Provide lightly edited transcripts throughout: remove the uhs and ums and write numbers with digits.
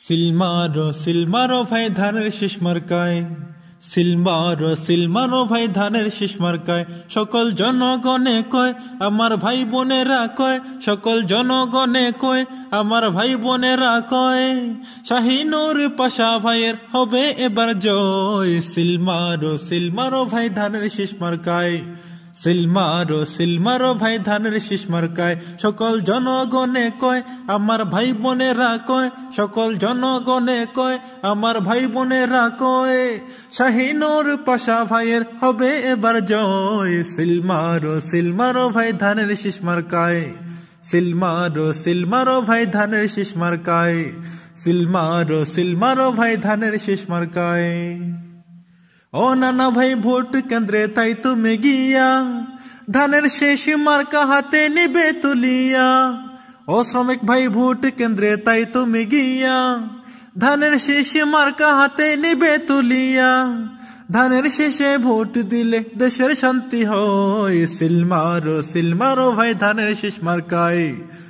সিলমারো ভাই ধানের শীষ মার্কায়, সিলমারো ভাই ধানের শীষ মার্কায়। সকল জনগণে কয়, আমার ভাই বোনেরা কয়, সকল জনগণে কয়, আমার ভাই বোনেরা কয়, শাহিনুর পাশা ভাইয়ের হবে এবার জয়। সিলমারো ভাই ধানের শীষ মার্কায়, সিলমারো ভাই ধানের শীষ মার্কায়। সকল জনগণে কয়, আমার ভাই বোনেরা কয়, সকল জনগণে কয়, আমার ভাই বোনেরা কয়, শাহিনুর পাশা ভাইয়ের হবে এবার জয়। সিলমারো ভাই ধানের শীষ মার্কায়, সিলমারো ভাই ধানের শীষ মার্কায়, সিলমারো ভাই ধানের শীষ মার্কায়। ও নানা ভাই ভোট কেন্দ্রে তাই তুমি গিয়া, ধানের শেষ মার্কা হাতে নিবে তুলিয়া। ও শ্রমিক ভাই ভোট কেন্দ্রে তাই তুমি গিয়া, ধানের শেষ মার্কা হাতে নিবে তুলিয়া। ধানের শেষে ভোট দিলে দেশের শান্তি হয়। সিলমারো ভাই ধানের শীষ মার্কায়,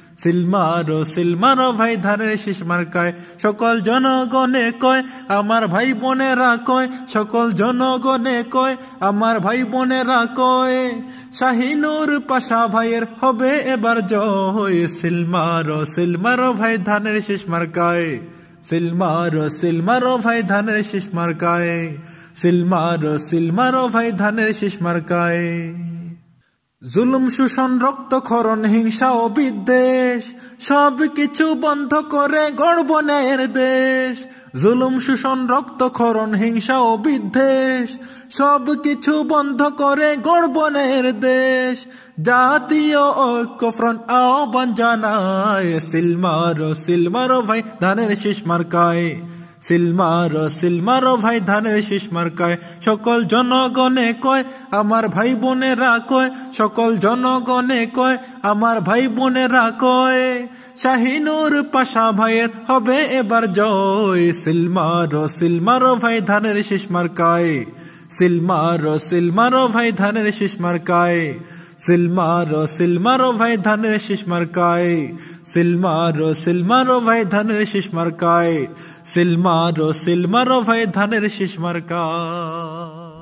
সিলমারো ভাই ধানের শীষ মার্কায়। সকল জনগণে কয়, আমার ভাই বোনেরা কয়, সকল জনগণে কয়, আমার ভাই বোনেরা কয়, শাহিনুর পাশা ভাইয়ের হবে এবার জয়। সিলমারো ভাই ধানের শীষ মার্কায়, সিলমারো ভাই ধানের শীষ মার্কায়, সিলমারো ভাই ধানের শীষ মার্কায়। জুলুম শোষণ রক্তক্ষরণ হিংসা ও বিদ্বেষ সব কিছু বন্ধ করে গড়ব ন্যায়ের দেশ। জুলুম শোষণ রক্তক্ষরণ হিংসা ও বিদ্বেষ সব কিছু বন্ধ করে গড়ব ন্যায়ের দেশ। জাতীয় ঐক্যফ্রন্ট আহ্বান জানায়, সিলমারো ভাই ধানের শীষ মার্কায়, সিলমারো ভাই ধানের শীষ মার্কায়। সকল জনগণে কয়, আমার ভাই বোনেরা কয়, সকল জনগণে কয়, আমার ভাই বোনেরা কয়, শাহিনুর পাশা ভাইয়ের হবে এবার জয়। সিলমারো ভাই ধানের শীষ মার্কায়, সিলমারো ভাই ধানের শীষ মার্কায়, সিলমারো ভাই ধানের শীষ মার্কায়, সিলমারো ভাই ধানের শীষ মার্কায়, সিলমারো ভাই ধানের শীষ মার্কায়।